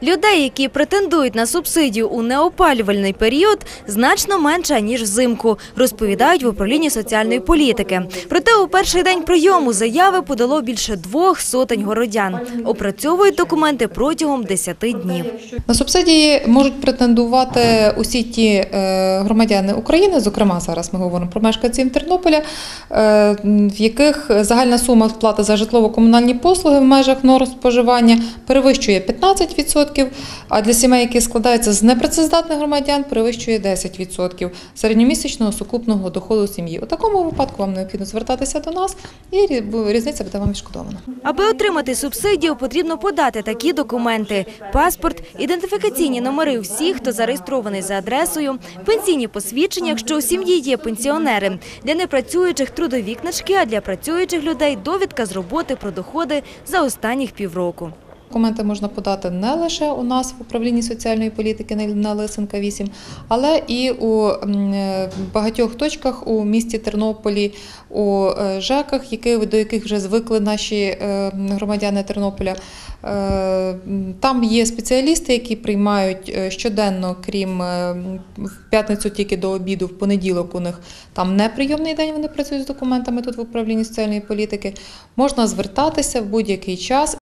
Людей, які претендують на субсидію у неопалювальний період, значно менше, ніж взимку, розповідають в управлінні соціальної політики. Проте у перший день прийому заяви подало більше 200 городян. Опрацьовують документи протягом 10 днів. На субсидії можуть претендувати усі ті громадяни України, зокрема зараз ми говоримо про мешканців Тернополя, в яких загальна сума сплати за житлово-комунальні послуги в межах норм споживання перевищує 15%, а для сімей, які складаються з непрацездатних громадян, перевищує 10% середньомісячного сукупного доходу сім'ї. У такому випадку вам необхідно звертатися до нас і різниця буде вам відшкодована. Аби отримати субсидію, потрібно подати такі документи – паспорт, ідентифікаційні номери всіх, хто зареєстрований за адресою, пенсійні посвідчення, якщо у сім'ї є пенсіонери, для непрацюючих трудові книжки, а для працюючих людей довідка з роботи про доходи за останніх півроку. Документи можна подати не лише у нас в управлінні соціальної політики на Лисенка 8, але і у багатьох точках у місті Тернополі, у ЖЕКах, до яких вже звикли наші громадяни Тернополя. Там є спеціалісти, які приймають щоденно, крім в п'ятницю тільки до обіду, в понеділок у них там не прийомний день, вони працюють з документами тут в управлінні соціальної політики. Можна звертатися в будь-який час